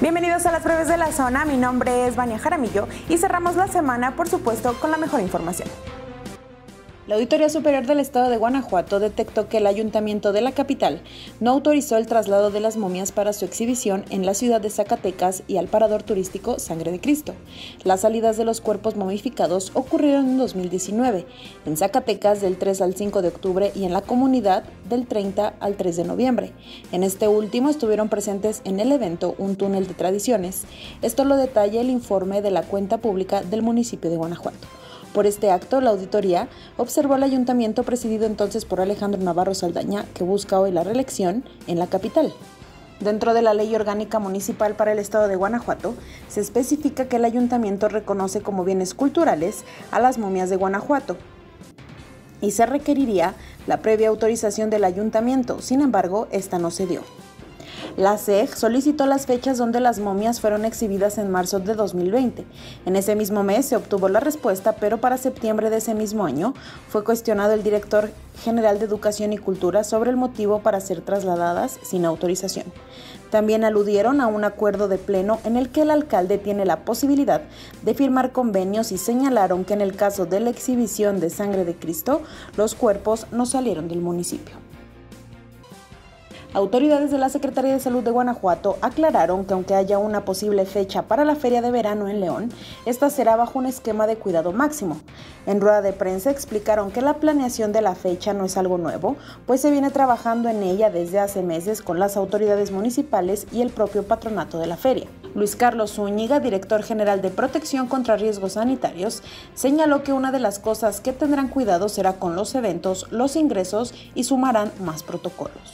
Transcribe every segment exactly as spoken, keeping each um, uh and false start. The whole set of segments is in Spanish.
Bienvenidos a las breves de la zona, mi nombre es Vania Jaramillo y cerramos la semana, por supuesto, con la mejor información. La Auditoría Superior del Estado de Guanajuato detectó que el Ayuntamiento de la capital no autorizó el traslado de las momias para su exhibición en la ciudad de Zacatecas y al parador turístico Sangre de Cristo. Las salidas de los cuerpos momificados ocurrieron en dos mil diecinueve, en Zacatecas del tres al cinco de octubre y en la comunidad del treinta al tres de noviembre. En este último estuvieron presentes en el evento un túnel de tradiciones. Esto lo detalla el informe de la cuenta pública del municipio de Guanajuato. Por este acto, la auditoría observó al ayuntamiento presidido entonces por Alejandro Navarro Saldaña, que busca hoy la reelección en la capital. Dentro de la Ley Orgánica Municipal para el Estado de Guanajuato, se especifica que el ayuntamiento reconoce como bienes culturales a las momias de Guanajuato y se requeriría la previa autorización del ayuntamiento. Sin embargo, esta no se dio. La C E G solicitó las fechas donde las momias fueron exhibidas en marzo de dos mil veinte. En ese mismo mes se obtuvo la respuesta, pero para septiembre de ese mismo año fue cuestionado el director general de Educación y Cultura sobre el motivo para ser trasladadas sin autorización. También aludieron a un acuerdo de pleno en el que el alcalde tiene la posibilidad de firmar convenios y señalaron que en el caso de la exhibición de Sangre de Cristo, los cuerpos no salieron del municipio. Autoridades de la Secretaría de Salud de Guanajuato aclararon que aunque haya una posible fecha para la feria de verano en León, esta será bajo un esquema de cuidado máximo. En rueda de prensa explicaron que la planeación de la fecha no es algo nuevo, pues se viene trabajando en ella desde hace meses con las autoridades municipales y el propio patronato de la feria. Luis Carlos Zúñiga, director general de Protección contra Riesgos Sanitarios, señaló que una de las cosas que tendrán cuidado será con los eventos, los ingresos y sumarán más protocolos.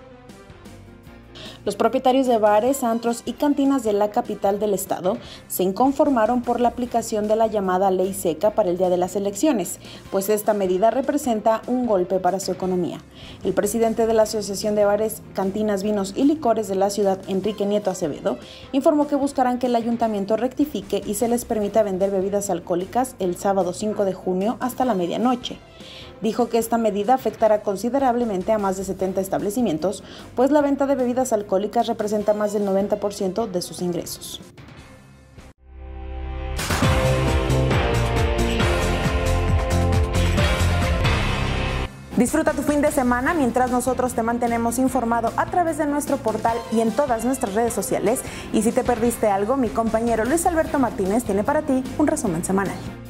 Los propietarios de bares, antros y cantinas de la capital del estado se inconformaron por la aplicación de la llamada ley seca para el día de las elecciones, pues esta medida representa un golpe para su economía. El presidente de la Asociación de Bares, Cantinas, Vinos y Licores de la ciudad, Enrique Nieto Acevedo, informó que buscarán que el ayuntamiento rectifique y se les permita vender bebidas alcohólicas el sábado cinco de junio hasta la medianoche. Dijo que esta medida afectará considerablemente a más de setenta establecimientos, pues la venta de bebidas alcohólicas representa más del noventa por ciento de sus ingresos. Disfruta tu fin de semana mientras nosotros te mantenemos informado a través de nuestro portal y en todas nuestras redes sociales. Y si te perdiste algo, mi compañero Luis Alberto Martínez tiene para ti un resumen semanal.